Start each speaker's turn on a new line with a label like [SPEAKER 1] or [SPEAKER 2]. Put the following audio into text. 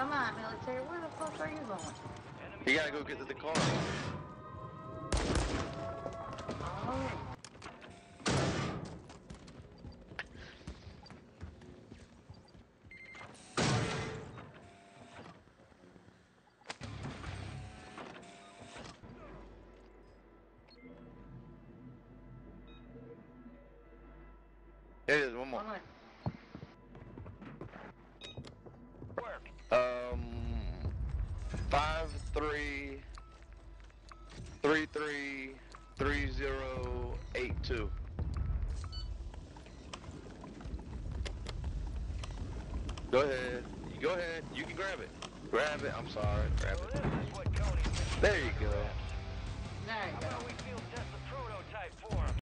[SPEAKER 1] Come on, military. Where the fuck are you going?
[SPEAKER 2] You gotta go get to the car.
[SPEAKER 1] Oh.
[SPEAKER 2] There it is, one more. 53333082. Go ahead. Go ahead. You can grab it. Grab it. I'm sorry. Grab it. There you go.
[SPEAKER 1] There you go.